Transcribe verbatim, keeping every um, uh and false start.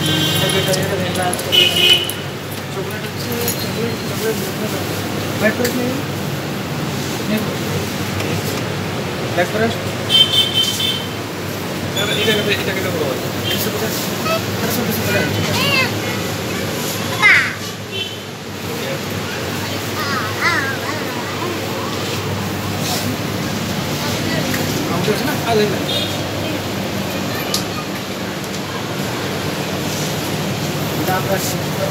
chocolate chocolate chocolate black forest नहीं black forest এটা এটা এটা কেটে বড় আছে একশো পঞ্চাশ একশো পঞ্চাশ টাকা आउट है ना आ गई दाम का